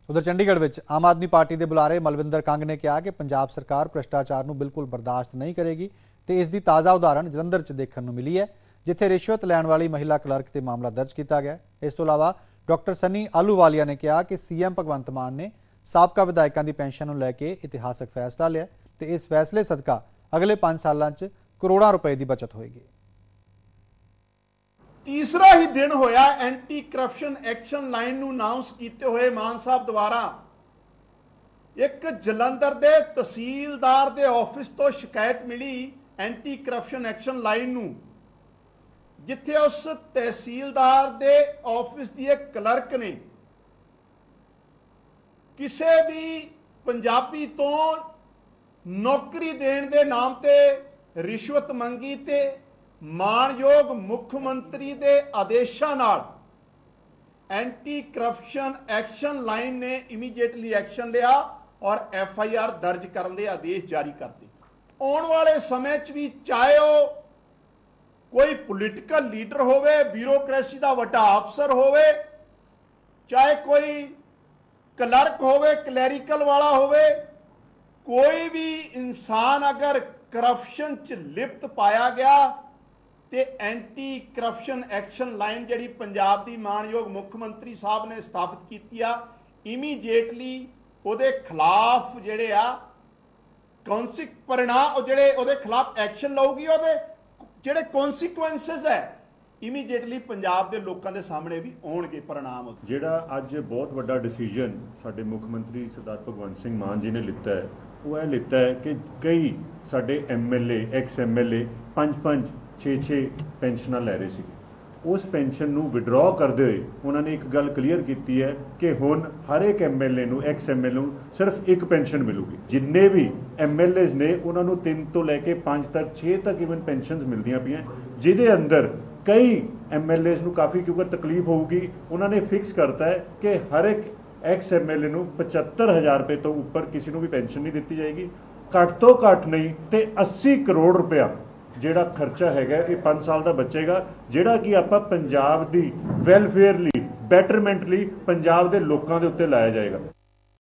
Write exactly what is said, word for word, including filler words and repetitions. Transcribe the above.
उधर चंडीगढ़ में आम आदमी पार्टी के बुलारे मलविंदर कंग ने कहा कि पंजाब सरकार भ्रष्टाचार को बिल्कुल बर्दाश्त नहीं करेगी तो इसकी ताज़ा उदाहरण जलंधर च देखने को मिली है, जिथे रिश्वत लैण वाली महिला क्लर्क से मामला दर्ज किया गया। इस तो इलावा डॉक्टर सनी आलूवालिया ने कहा कि सी एम भगवंत मान ने साबका विधायकों की पेंशन को लैके इतिहासक फैसला लिया तो इस फैसले सदका अगले पांच सालों च करोड़ों रुपए की बचत होएगी। तीसरा ही दिन होया एंटी करप्शन एक्शन लाइन नू अनाउंस किए हुए मान साहब द्वारा एक जलंधर दे तहसीलदार दे ऑफिस तो शिकायत मिली एंटी करप्शन एक्शन लाइन नू, जिथे उस तहसीलदार दे ऑफिस की एक क्लर्क ने किसी भी पंजाबी तो नौकरी देने के नाम ते रिश्वत मंगी ते मानयोग मुख्यमंत्री के आदेशों नाल एंटी करप्शन एक्शन लाइन ने इमीडिएटली एक्शन लिया और एफ आई आर दर्ज करने के आदेश जारी कर दिए। आने वाले समय च भी चाहे वो कोई पोलिटिकल लीडर होवे, ब्यूरोक्रेसी का वड्डा अफसर होवे, चाहे कोई क्लर्क होवे, क्लैरिकल वाला होवे, कोई भी इंसान अगर करप्शन च लिप्त पाया गया ते एंटी करप्शन एक्शन लाइन जिहड़ी पंजाब दी मानयोग मुख्यमंत्री साहब ने स्थापित की आ, इमीडिएटली उहदे खिलाफ जिहड़े आ कॉन्सिक परिणाम जिहड़े उहदे खिलाफ एक्शन लऊगी, उहदे जिहड़े कॉन्सिक्वेंसेस है इमीडिएटली पंजाब के लोगों के सामने भी आउणगे परिणाम। जिहड़ा अज बहुत वड्डा डिसीजन साडे मुख्यमंत्री सरदार भगवंत सिंह मान जी ने लिता है, वो यह लिता है कि कई साडे M L A ex M L A पंज पंज छे छे पेंशन लै रहे थे, उस पेंशन नू विड्रॉ करते हुए उन्होंने एक गल क्लीयर की है कि हुण हर एक एम एल ए नू एक्स एम एल ए सिर्फ एक पेंशन मिलूगी। जिन्ने भी एम एल एज ने उन्होंने तीन तो लैके पांच तक छे तक इवन पेंशन मिलदियां पियां, जिहदे अंदर कई एम एल एज नू काफ़ी क्योंकि तकलीफ होगी। उन्होंने फिक्स करता है कि हर एक एक्स एम एल ए नू पचहत्तर हज़ार रुपये तो उपर किसी को भी पेंशन नहीं दी जाएगी, घट तो घट नहीं तो अस्सी करोड़ रुपया ਜਿਹੜਾ ਖਰਚਾ ਹੈਗਾ ਇਹ पांच साल ਦਾ ਬਚੇਗਾ, ਜਿਹੜਾ ਕਿ ਆਪਾਂ ਪੰਜਾਬ ਦੀ ਵੈਲਫੇਅਰ ਲਈ ਬੈਟਰਮੈਂਟ ਲਈ ਪੰਜਾਬ ਦੇ ਲੋਕਾਂ ਦੇ ਉੱਤੇ ਲਾਇਆ ਜਾਏਗਾ।